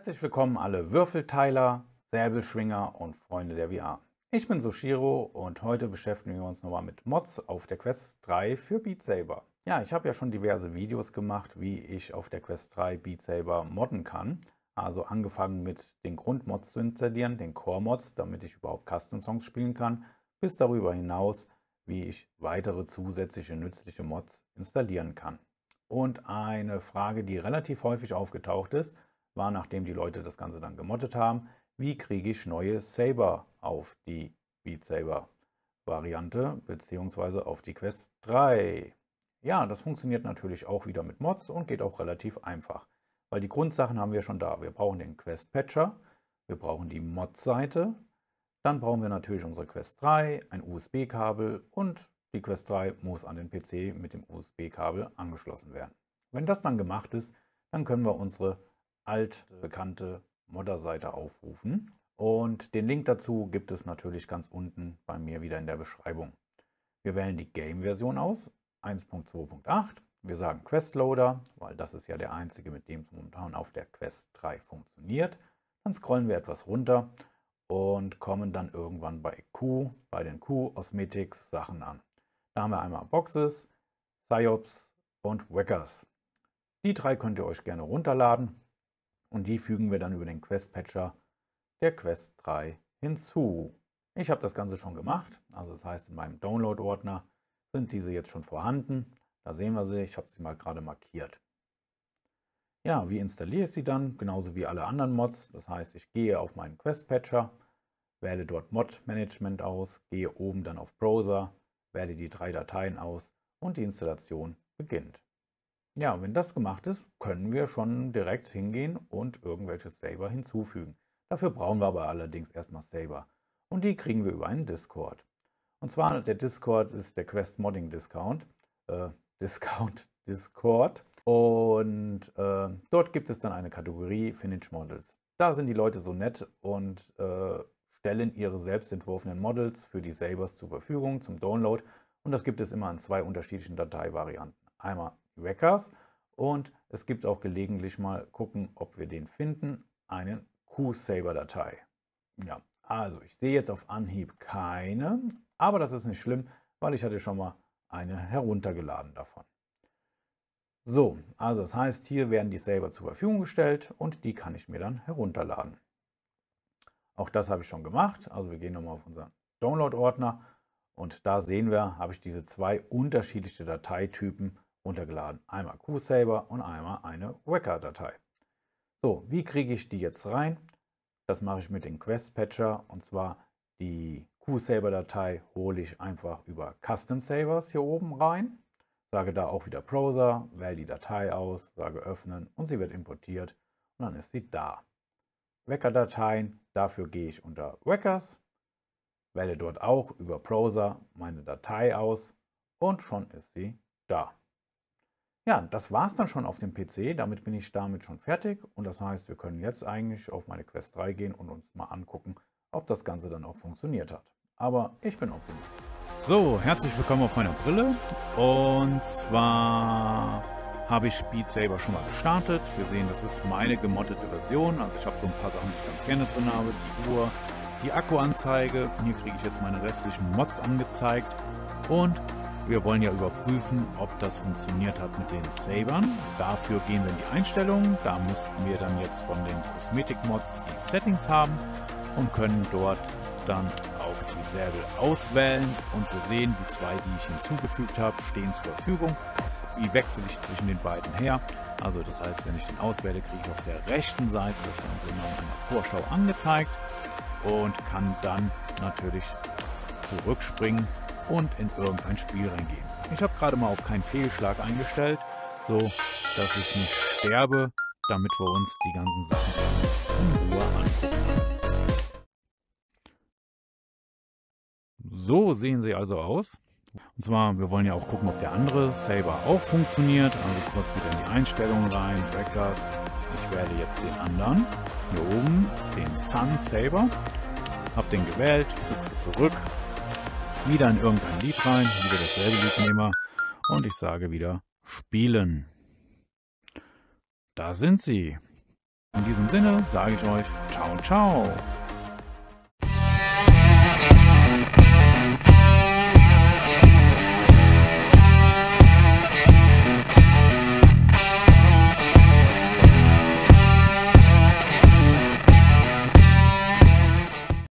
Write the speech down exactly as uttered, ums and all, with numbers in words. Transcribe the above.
Herzlich willkommen alle Würfelteiler, Säbelschwinger und Freunde der V R. Ich bin Soshiro und heute beschäftigen wir uns nochmal mit Mods auf der Quest drei für Beat Saber. Ja, ich habe ja schon diverse Videos gemacht, wie ich auf der Quest drei Beat Saber modden kann. Also angefangen mit den Grundmods zu installieren, den Core-Mods, damit ich überhaupt Custom-Songs spielen kann, bis darüber hinaus, wie ich weitere zusätzliche nützliche Mods installieren kann. Und eine Frage, die relativ häufig aufgetaucht ist, war, nachdem die Leute das Ganze dann gemoddet haben, wie kriege ich neue Saber auf die Beat Saber Variante bzw. auf die Quest drei. Ja, das funktioniert natürlich auch wieder mit Mods und geht auch relativ einfach, weil die Grundsachen haben wir schon da. Wir brauchen den Quest Patcher, wir brauchen die Mod-Seite, dann brauchen wir natürlich unsere Quest drei, ein U S B-Kabel und die Quest drei muss an den P C mit dem U S B-Kabel angeschlossen werden. Wenn das dann gemacht ist, dann können wir unsere altbekannte Modder-Seite aufrufen und den Link dazu gibt es natürlich ganz unten bei mir wieder in der Beschreibung. Wir wählen die Game-Version aus, eins Punkt zwei Punkt acht. Wir sagen Quest Loader, weil das ist ja der einzige, mit dem es momentan auf der Quest drei funktioniert. Dann scrollen wir etwas runter und kommen dann irgendwann bei Q, bei den Q-Osmetics Sachen an. Da haben wir einmal Boxes, Psyops und Whackers. Die drei könnt ihr euch gerne runterladen. Und die fügen wir dann über den Quest Patcher der Quest drei hinzu. Ich habe das Ganze schon gemacht, also das heißt in meinem Download-Ordner sind diese jetzt schon vorhanden. Da sehen wir sie, ich habe sie mal gerade markiert. Ja, wie installiere ich sie dann? Genauso wie alle anderen Mods. Das heißt, ich gehe auf meinen Quest Patcher, wähle dort Mod Management aus, gehe oben dann auf Browser, wähle die drei Dateien aus und die Installation beginnt. Ja, wenn das gemacht ist, können wir schon direkt hingehen und irgendwelche Saber hinzufügen. Dafür brauchen wir aber allerdings erstmal Saber. Und die kriegen wir über einen Discord. Und zwar der Discord ist der Quest Modding Discount. Äh, Discount Discord. Und äh, dort gibt es dann eine Kategorie Finish Models. Da sind die Leute so nett und äh, stellen ihre selbst entworfenen Models für die Sabers zur Verfügung zum Download. Und das gibt es immer in zwei unterschiedlichen Dateivarianten. Einmal Whackers und es gibt auch gelegentlich mal gucken, ob wir den finden, einen Q-Saber-Datei. Ja, also ich sehe jetzt auf Anhieb keine, aber das ist nicht schlimm, weil ich hatte schon mal eine heruntergeladen davon. So, also das heißt, hier werden die Saber zur Verfügung gestellt und die kann ich mir dann herunterladen. Auch das habe ich schon gemacht, also wir gehen nochmal auf unseren Download-Ordner und da sehen wir, habe ich diese zwei unterschiedliche Dateitypen runtergeladen. Einmal Q-Saber und einmal eine Whacker-Datei. So, wie kriege ich die jetzt rein? Das mache ich mit dem Quest Patcher und zwar die Q-Saber-Datei hole ich einfach über Custom Sabers hier oben rein. Sage da auch wieder Browser, wähle die Datei aus, sage öffnen und sie wird importiert und dann ist sie da. Whacker-Dateien, dafür gehe ich unter Whackers, wähle dort auch über Browser meine Datei aus und schon ist sie da. Ja, das war es dann schon auf dem P C, damit bin ich damit schon fertig und das heißt, wir können jetzt eigentlich auf meine Quest drei gehen und uns mal angucken, ob das Ganze dann auch funktioniert hat. Aber ich bin Optimist. So, herzlich willkommen auf meiner Brille und zwar habe ich Beat Saber schon mal gestartet. Wir sehen, das ist meine gemoddete Version, also ich habe so ein paar Sachen, die ich ganz gerne drin habe, die Uhr, die Akkuanzeige. Hier kriege ich jetzt meine restlichen Mods angezeigt und wir wollen ja überprüfen, ob das funktioniert hat mit den Sabern. Dafür gehen wir in die Einstellungen. Da müssten wir dann jetzt von den Kosmetik-Mods die Settings haben und können dort dann auch die Säbel auswählen. Und wir sehen, die zwei, die ich hinzugefügt habe, stehen zur Verfügung. Wie wechsle ich zwischen den beiden her? Also das heißt, wenn ich den auswähle, kriege ich auf der rechten Seite das Ganze immer in einer Vorschau angezeigt und kann dann natürlich zurückspringen und in irgendein Spiel reingehen. Ich habe gerade mal auf keinen Fehlschlag eingestellt, so dass ich nicht sterbe, damit wir uns die ganzen Sachen in Ruhe angucken. So sehen sie also aus. Und zwar, wir wollen ja auch gucken, ob der andere Saber auch funktioniert. Also kurz wieder in die Einstellungen rein, Whackers. Ich wähle jetzt den anderen, hier oben, den Sun Saber. Habe den gewählt, hüpfe zurück. Wieder in irgendein Lied rein, wieder dasselbe Lied nehmen wir und ich sage wieder Spielen. Da sind sie. In diesem Sinne sage ich euch ciao, ciao.